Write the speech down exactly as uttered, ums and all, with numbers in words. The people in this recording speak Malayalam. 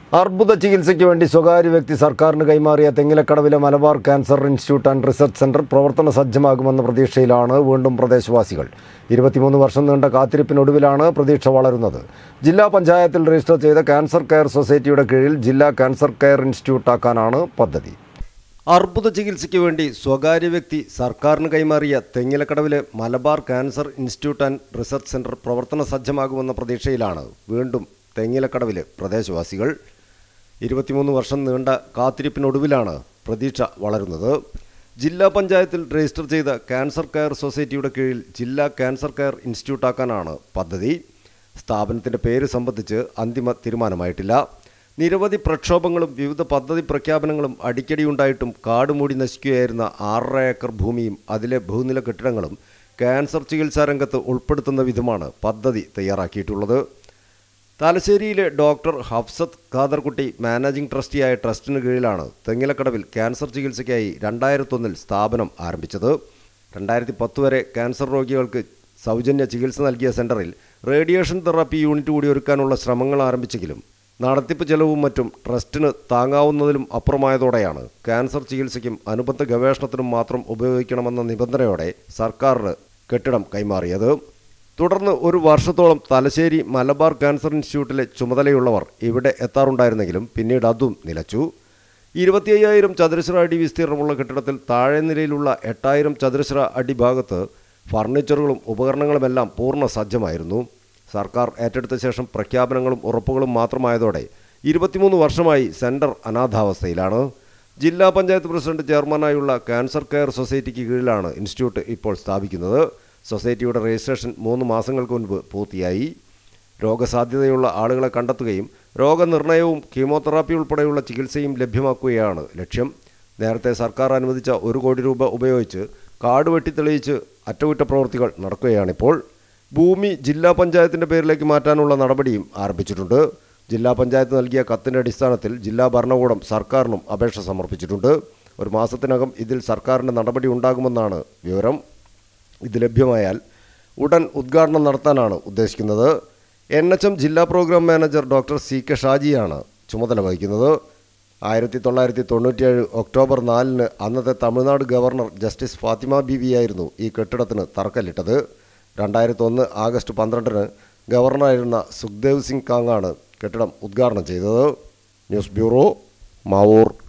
അർബുദ ചികിത്സയ്ക്ക് വേണ്ടി സ്വകാര്യ വ്യക്തി സർക്കാരിന് കൈമാറിയ തെങ്ങിലക്കടവിലെ Malabar cancer institute and research centre പ്രവർത്തന സജ്ജമാകുമെന്ന പ്രതീക്ഷയിലാണ് വീണ്ടും പ്രദേശവാസികൾ. ഇരുപത്തിമൂന്ന് വർഷം നീണ്ട കാത്തിരിപ്പിനൊടുവിലാണ് പ്രതീക്ഷ വളരുന്നത്. ജില്ലാ പഞ്ചായത്തിൽ രജിസ്റ്റർ ചെയ്ത ക്യാൻസർ കെയർ സൊസൈറ്റിയുടെ കീഴിൽ ജില്ലാ ക്യാൻസർ കെയർ ഇൻസ്റ്റിറ്റ്യൂട്ട് ആക്കാനാണ് പദ്ധതി. അർബുദ ചികിത്സയ്ക്ക് വേണ്ടി സ്വകാര്യ വ്യക്തി സർക്കാരിന് കൈമാറിയ തെങ്ങിലക്കടവിലെ Malabar cancer institute and research centre പ്രവർത്തന സജ്ജമാകുമെന്ന പ്രതീക്ഷയിലാണ് വീണ്ടും തെങ്ങിലക്കടവിലെ പ്രദേശവാസികൾ. ഇരുപത്തിമൂന്ന് വർഷം നീണ്ട കാത്തിരിപ്പിനൊടുവിലാണ് പ്രതീക്ഷ വളരുന്നത്. ജില്ലാ പഞ്ചായത്തിൽ രജിസ്റ്റർ ചെയ്ത ക്യാൻസർ കെയർ സൊസൈറ്റിയുടെ കീഴിൽ ജില്ലാ ക്യാൻസർ കെയർ ഇൻസ്റ്റിറ്റ്യൂട്ട് ആക്കാനാണ് പദ്ധതി. സ്ഥാപനത്തിൻ്റെ പേര് സംബന്ധിച്ച് അന്തിമ തീരുമാനമായിട്ടില്ല. നിരവധി പ്രക്ഷോഭങ്ങളും വിവിധ പദ്ധതി പ്രഖ്യാപനങ്ങളും അടിക്കടിയുണ്ടായിട്ടും കാടുമൂടി നശിക്കുകയായിരുന്ന ആറര ഏക്കർ ഭൂമിയും അതിലെ ബഹുനില കെട്ടിടങ്ങളും ക്യാൻസർ ചികിത്സാ രംഗത്ത് ഉൾപ്പെടുത്തുന്ന വിധമാണ് പദ്ധതി തയ്യാറാക്കിയിട്ടുള്ളത്. തലശ്ശേരിയിലെ ഡോക്ടർ ഹഫ്സത്ത് ഖാദർകുട്ടി മാനേജിംഗ് ട്രസ്റ്റിയായ ട്രസ്റ്റിന് കീഴിലാണ് തെങ്ങിലക്കടവിൽ ക്യാൻസർ ചികിത്സയ്ക്കായി രണ്ടായിരത്തൊന്നിൽ സ്ഥാപനം ആരംഭിച്ചത്. രണ്ടായിരത്തി പത്ത് വരെ ക്യാൻസർ രോഗികൾക്ക് സൗജന്യ ചികിത്സ നൽകിയ സെൻ്ററിൽ റേഡിയേഷൻ തെറാപ്പി യൂണിറ്റ് കൂടി ഒരുക്കാനുള്ള ശ്രമങ്ങൾ ആരംഭിച്ചെങ്കിലും നടത്തിപ്പ് ചെലവും മറ്റും ട്രസ്റ്റിന് താങ്ങാവുന്നതിലും അപ്പുറമായതോടെയാണ് ക്യാൻസർ ചികിത്സയ്ക്കും അനുബന്ധ ഗവേഷണത്തിനും മാത്രം ഉപയോഗിക്കണമെന്ന നിബന്ധനയോടെ സർക്കാരിന് കെട്ടിടം കൈമാറിയത്. തുടർന്ന് ഒരു വർഷത്തോളം തലശ്ശേരി മലബാർ ക്യാൻസർ ഇൻസ്റ്റിറ്റ്യൂട്ടിലെ ചുമതലയുള്ളവർ ഇവിടെ എത്താറുണ്ടായിരുന്നെങ്കിലും പിന്നീട് അതും നിലച്ചു. ഇരുപത്തി അയ്യായിരം ചതുരശ്ര അടി വിസ്തീർണമുള്ള കെട്ടിടത്തിൽ താഴെ നിലയിലുള്ള എട്ടായിരം ചതുരശ്ര അടി ഭാഗത്ത് ഫർണിച്ചറുകളും ഉപകരണങ്ങളുമെല്ലാം പൂർണ്ണ സജ്ജമായിരുന്നു. സർക്കാർ ഏറ്റെടുത്ത ശേഷം പ്രഖ്യാപനങ്ങളും ഉറപ്പുകളും മാത്രമായതോടെ ഇരുപത്തിമൂന്ന് വർഷമായി സെൻറ്റർ അനാഥാവസ്ഥയിലാണ്. ജില്ലാ പഞ്ചായത്ത് പ്രസിഡന്റ് ചെയർമാനായുള്ള ക്യാൻസർ കെയർ സൊസൈറ്റിക്ക് കീഴിലാണ് ഇൻസ്റ്റിറ്റ്യൂട്ട് ഇപ്പോൾ സ്ഥാപിക്കുന്നത്. സൊസൈറ്റിയുടെ രജിസ്ട്രേഷൻ മൂന്ന് മാസങ്ങൾക്ക് മുൻപ് പൂർത്തിയായി. രോഗസാധ്യതയുള്ള ആളുകളെ കണ്ടെത്തുകയും രോഗനിർണയവും കീമോതെറാപ്പി ഉൾപ്പെടെയുള്ള ചികിത്സയും ലഭ്യമാക്കുകയാണ് ലക്ഷ്യം. നേരത്തെ സർക്കാർ അനുവദിച്ച ഒരു കോടി രൂപ ഉപയോഗിച്ച് കാട് വെട്ടിത്തെളിയിച്ച് അറ്റകുറ്റപ്രവൃത്തികൾ നടക്കുകയാണിപ്പോൾ. ഭൂമി ജില്ലാ പഞ്ചായത്തിൻ്റെ പേരിലേക്ക് മാറ്റാനുള്ള നടപടിയും ആരംഭിച്ചിട്ടുണ്ട്. ജില്ലാ പഞ്ചായത്ത് നൽകിയ കത്തിൻ്റെ അടിസ്ഥാനത്തിൽ ജില്ലാ ഭരണകൂടം സർക്കാരിനും അപേക്ഷ സമർപ്പിച്ചിട്ടുണ്ട്. ഒരു മാസത്തിനകം ഇതിൽ സർക്കാരിൻ്റെ നടപടി ഉണ്ടാകുമെന്നാണ് വിവരം. ഇത് ലഭ്യമായാൽ ഉടൻ ഉദ്ഘാടനം നടത്താനാണ് ഉദ്ദേശിക്കുന്നത്. എൻ എച്ച് എം ജില്ലാ programme manager doctor C K ഷാജിയാണ് ചുമതല വഹിക്കുന്നത്. ആയിരത്തി തൊള്ളായിരത്തി തൊണ്ണൂറ്റിയേഴ് ഒക്ടോബർ നാലിന് അന്നത്തെ തമിഴ്നാട് ഗവർണർ ജസ്റ്റിസ് ഫാത്തിമ ബീവിയായിരുന്നു ഈ കെട്ടിടത്തിന് തറക്കല്ലിട്ടത്. രണ്ടായിരത്തി ഒന്ന് ആഗസ്റ്റ് പന്ത്രണ്ടിന് ഗവർണറായിരുന്ന സുഖ്ദേവ് സിംഗ് കാങ്ങാണ് കെട്ടിടം ഉദ്ഘാടനം ചെയ്തത്. News bureau, Mavoor.